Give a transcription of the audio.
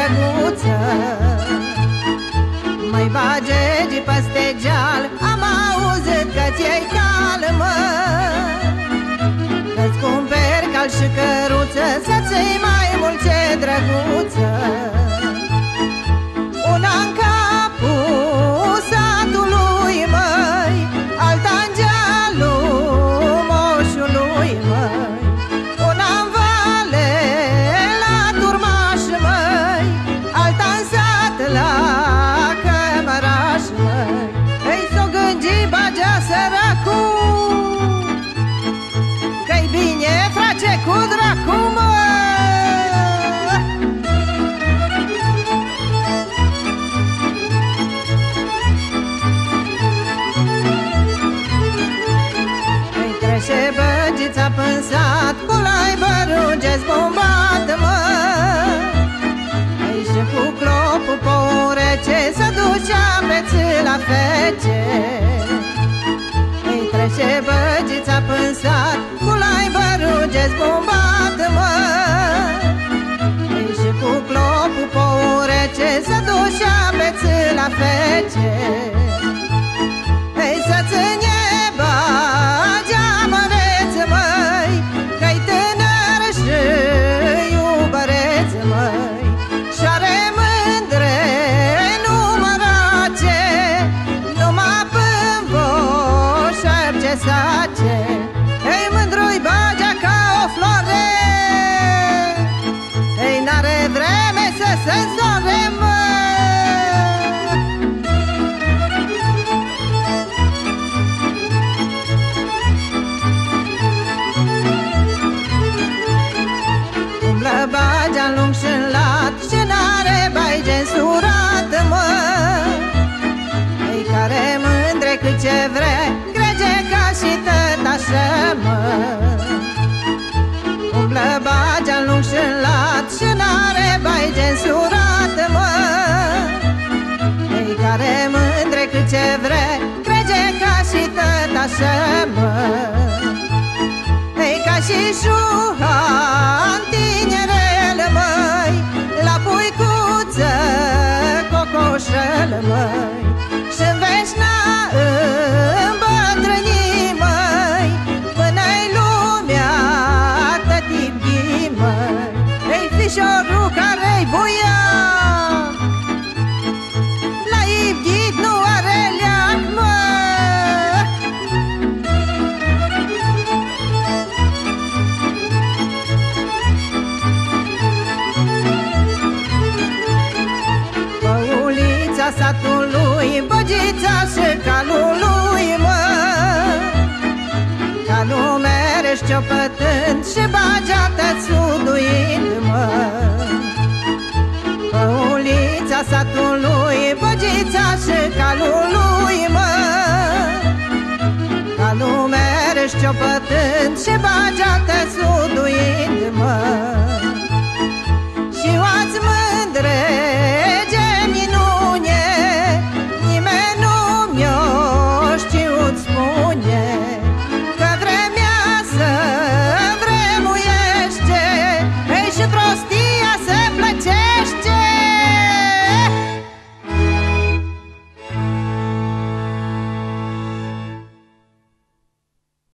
drăguță. Măi bagegi peste geal, am auzit că ți-ai calmă, că-ți cumperi cal și căruță, să-ți iei mai mult, ce drăguță. Una-n capul satului, măi, alta-n gealul moșului, măi, una-n vale la Turmaș, măi, alta-n sat la Cămăraș, măi. Ei, s-o gângi Bagea săracu, că-i bine face cu dracu, măi. Și băgița până sat, cu lai băruge-ți bombat, mă. Ei, și cu clopul pe urece să ducea peț la fece. Ei, trece băgița până sat, cu lai băruge-ți bombat, mă. Ei, și cu clopul pe urece să ducea peț la fece. Ei, să ține Bagea măreț, măi, că-i tânăr și iubăreț, măi, și-are mândre numărace, numai până vor șerge sace. Ei, mândru-i Bagea ca o floare, ei, n-are vreme să se înzore, măi. Bagea lung și lat și n-are baige surat, mă. Ei, care mândre cât ce vre, crede ca și tătașă, mă. Umblă Bagea lung și lat și n-are baige surat, mă. Ei, care mândre cât ce vre, crede ca și tătașă, mă. Ei, ca și Șuhan tinerel, măi, la puicuță cocoșel, măi, și-n veșna îmbătrâni, măi, până-i lumea tătipghi, măi. Ei, fișorul care-i buiac, la ipghit nu are leac, măi. Satului, băgița și calul lui, mă. Calul mere șciopătând și Bagea tățuduind, mă. Pe ulița satului, băgița și calul lui, mă. Calul mere șciopătând și Bagea tățuduind, mă. Și oați mândre